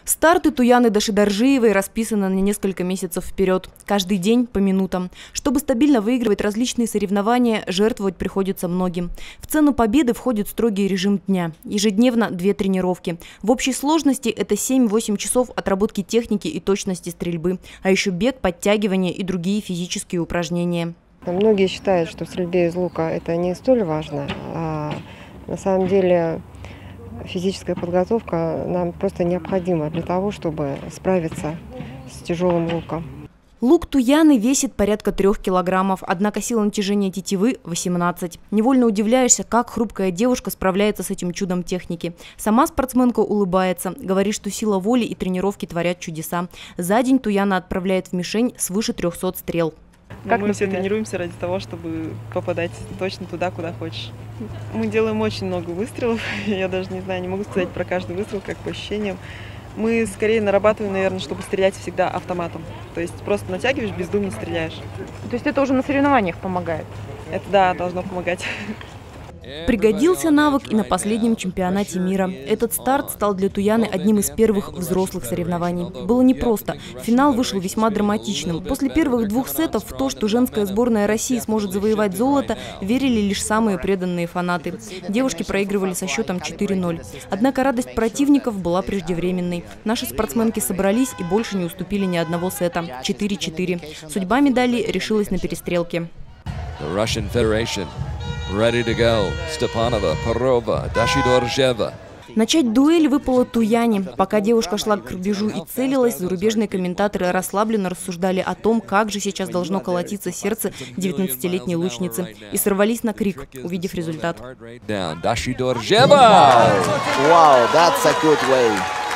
Старты Туяны Дашидаржиевой расписаны на несколько месяцев вперед. Каждый день по минутам. Чтобы стабильно выигрывать различные соревнования, жертвовать приходится многим. В цену победы входит строгий режим дня. Ежедневно 2 тренировки. В общей сложности это 7-8 часов отработки техники и точности стрельбы. А еще бег, подтягивания и другие физические упражнения. Многие считают, что в стрельбе из лука это не столь важно. А на самом деле физическая подготовка нам просто необходима для того, чтобы справиться с тяжелым луком. Лук Туяны весит порядка 3 килограммов, однако сила натяжения тетивы – 18. Невольно удивляешься, как хрупкая девушка справляется с этим чудом техники. Сама спортсменка улыбается, говорит, что сила воли и тренировки творят чудеса. За день Туяна отправляет в мишень свыше 300 стрел. Мы все тренируемся ради того, чтобы попадать точно туда, куда хочешь. Мы делаем очень много выстрелов. Я даже не знаю, не могу сказать про каждый выстрел, как по ощущениям. Мы скорее нарабатываем, наверное, чтобы стрелять всегда автоматом. То есть просто натягиваешь, бездумно стреляешь. То есть это уже на соревнованиях помогает? Это да, должно помогать. Пригодился навык и на последнем чемпионате мира. Этот старт стал для Туяны одним из первых взрослых соревнований. Было непросто. Финал вышел весьма драматичным. После первых 2 сетов в то, что женская сборная России сможет завоевать золото, верили лишь самые преданные фанаты. Девушки проигрывали со счетом 4-0. Однако радость противников была преждевременной. Наши спортсменки собрались и больше не уступили ни одного сета. 4-4. Судьба медалей решилась на перестрелке. Ready to go. Stepanova, Parova, Dashidorjeva. Начать дуэль выпало Туяне. Пока девушка шла к рубежу и целилась, зарубежные комментаторы расслабленно рассуждали о том, как же сейчас должно колотиться сердце 19-летней лучницы. И сорвались на крик, увидев результат. Wow, that's a good way.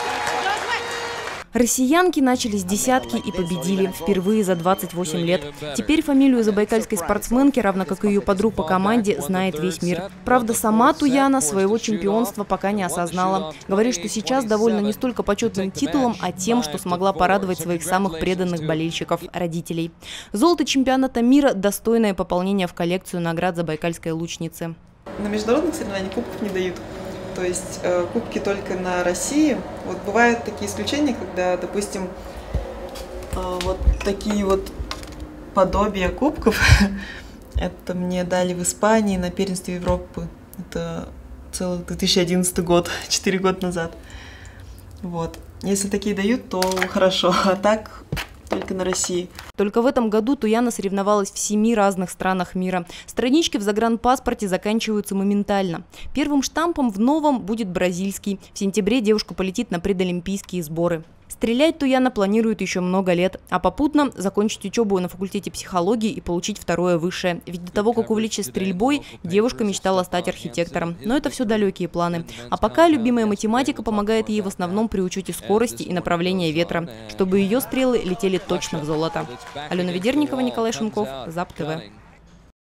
Россиянки начали с десятки и победили впервые за 28 лет. Теперь фамилию забайкальской спортсменки, равно как и ее подруг по команде, знает весь мир. Правда, сама Туяна своего чемпионства пока не осознала. Говорит, что сейчас довольна не столько почетным титулом, а тем, что смогла порадовать своих самых преданных болельщиков – родителей. Золото чемпионата мира – достойное пополнение в коллекцию наград забайкальской лучницы. На международных соревнованиях кубков не дают. То есть кубки только на России. Вот бывают такие исключения, когда, допустим, вот такие вот подобия кубков, это мне дали в Испании на первенстве Европы. Это целый 2011 год, 4 года назад. Вот. Если такие дают, то хорошо, а так только на России. Только в этом году Туяна соревновалась в 7 разных странах мира. Странички в загранпаспорте заканчиваются моментально. Первым штампом в новом будет бразильский. В сентябре девушка полетит на предолимпийские сборы. Стрелять Туяна планирует еще много лет, а попутно закончить учебу на факультете психологии и получить 2-е высшее. Ведь до того, как увлечься стрельбой, девушка мечтала стать архитектором. Но это все далекие планы. А пока любимая математика помогает ей в основном при учете скорости и направления ветра, чтобы ее стрелы летели точно в золото. Алена Ведерникова, Николай Шунков, ЗАП ТВ.